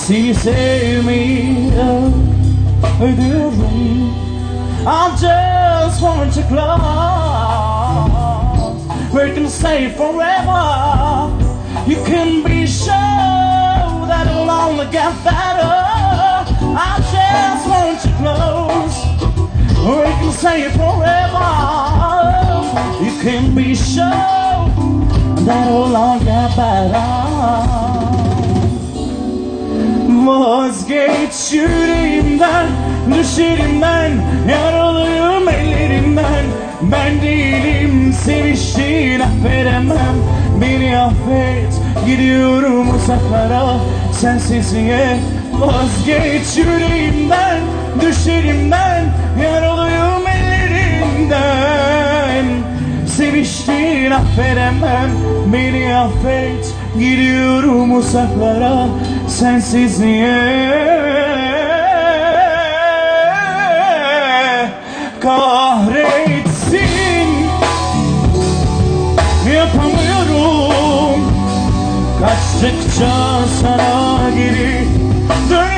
Seni sevmeyi ödüyorum. I just want to close. We can stay forever. You can be sure that it'll only get better. I just want you close. We can stay forever. You can be sure that it'll only get better. Vazgeç yüreğimden, düşerimden, yaralıyım ellerimden. Ben değilim seviştiğin, affedemem. Beni affet, gidiyorum uzaklara sensizliğe. Vazgeç yüreğimden, düşerimden, yaralıyım ellerinden. Seviştiğin, affedemem. Beni affet, gidiyorum uzaklara sensizliğe. Kahretsin, yapamıyorum. Kaçtıkça sana geri dön.